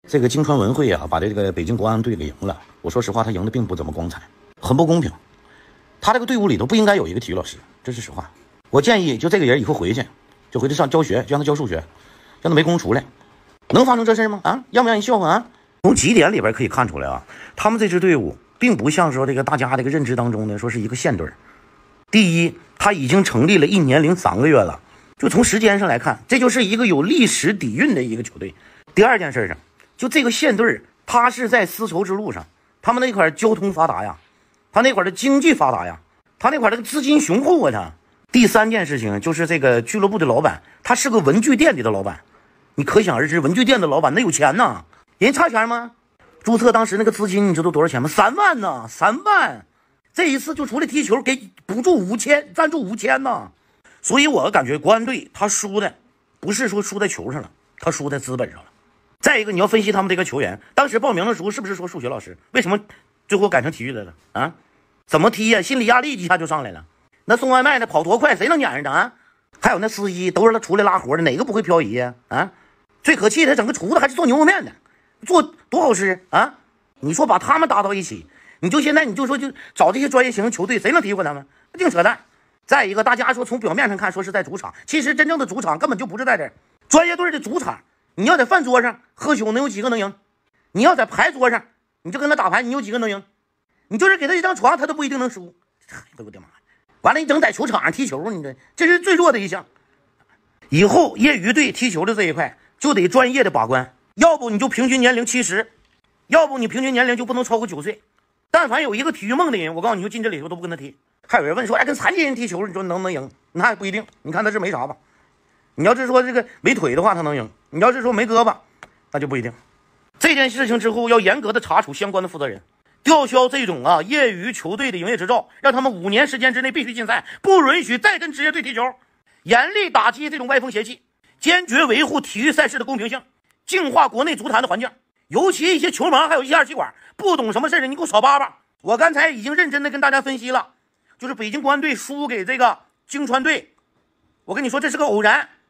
这个京川文汇啊，把这个北京国安队给赢了。我说实话，他赢的并不怎么光彩，很不公平。他这个队伍里头不应该有一个体育老师，这是实话。我建议就这个人以后回去，就回去上教学，就让他教数学，让他没工出来。能发生这事吗？啊，让不让人笑话啊？从几点里边可以看出来啊，他们这支队伍并不像说这个大家这个认知当中的说是一个线队。第一，他已经成立了1年0.3个月了，就从时间上来看，这就是一个有历史底蕴的一个球队。第二件事上，就这个线队，他是在丝绸之路上，他们那块交通发达呀，他那块的经济发达呀，他那块的资金雄厚啊他。第三件事情就是这个俱乐部的老板，他是个文具店里的老板，你可想而知，文具店的老板那有钱呐，人差钱吗？注册当时那个资金你知道多少钱吗？3万呢，3万。这一次就出来踢球，给补助5000，赞助5000呢。所以我感觉国安队他输的不是说输在球上了，他输在资本上了。再一个，你要分析他们这个球员，当时报名的时候是不是说数学老师？为什么最后改成体育来了啊？怎么踢呀？心理压力一下就上来了。那送外卖的跑多快，谁能撵上的啊？还有那司机都是他出来拉活的，哪个不会漂移呀？啊，最可气的整个厨子还是做牛肉面的，做多好吃啊！你说把他们搭到一起，你就现在你就说就找这些专业型球队，谁能敌过他们？净扯淡。再一个，大家说从表面上看说是在主场，其实真正的主场根本就不是在这儿。专业队的主场，你要在饭桌上喝酒，能有几个能赢？你要在牌桌上，你就跟他打牌，你有几个能赢？你就是给他一张床，他都不一定能输。哎呦我的妈！完了，你整在球场上踢球，你这是最弱的一项。以后业余队踢球的这一块就得专业的把关，要不你就平均年龄70，要不你平均年龄就不能超过9岁。但凡有一个体育梦的人，我告诉你，就进这里头都不跟他踢。还有人问说，哎，跟残疾人踢球，你说能不能赢？那也不一定。你看他是没啥吧？你要是说这个没腿的话，他能赢；你要是说没胳膊，那就不一定。这件事情之后，要严格的查处相关的负责人，吊销这种业余球队的营业执照，让他们5年时间之内必须禁赛，不允许再跟职业队踢球，严厉打击这种歪风邪气，坚决维护体育赛事的公平性，净化国内足坛的环境。尤其一些球盲还有一些二极管不懂什么事的，你给我少叭叭。我刚才已经认真的跟大家分析了，就是北京国安队输给这个京川队，我跟你说这是个偶然。